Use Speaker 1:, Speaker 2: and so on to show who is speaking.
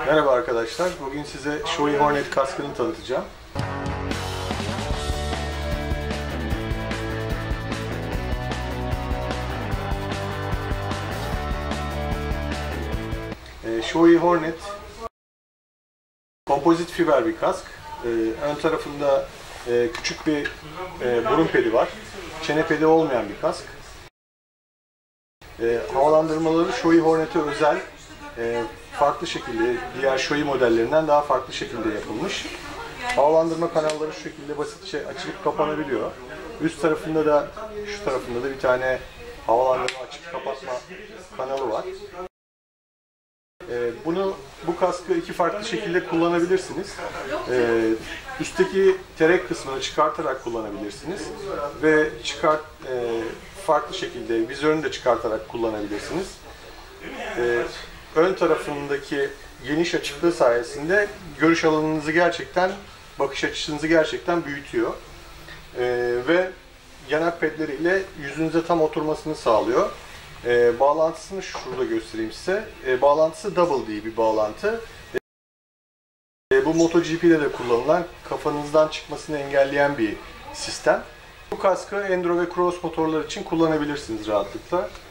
Speaker 1: Merhaba arkadaşlar. Bugün size Shoei Hornet kaskını tanıtacağım. Shoei Hornet kompozit fiber bir kask. Ön tarafında küçük bir burun pedi var. Çene pedi olmayan bir kask. Havalandırmaları Shoei Hornet'e özel, farklı şekilde, diğer Shoei modellerinden daha farklı şekilde yapılmış. Havalandırma kanalları şu şekilde basitçe açılıp kapanabiliyor. Üst tarafında da, şu tarafında da bir tane havalandırma açıp kapatma kanalı var. Bu kaskı iki farklı şekilde kullanabilirsiniz. Üstteki terek kısmını çıkartarak kullanabilirsiniz ve farklı şekilde vizörünü de çıkartarak kullanabilirsiniz. Ön tarafındaki geniş açıklığı sayesinde görüş alanınızı gerçekten, bakış açınızı gerçekten büyütüyor. Ve yanak pedleriyle yüzünüze tam oturmasını sağlıyor. Bağlantısını şurada göstereyim size. Bağlantısı double diye bir bağlantı. Bu MotoGP'de de kullanılan, kafanızdan çıkmasını engelleyen bir sistem. Bu kaskı enduro ve cross motorlar için kullanabilirsiniz rahatlıkla.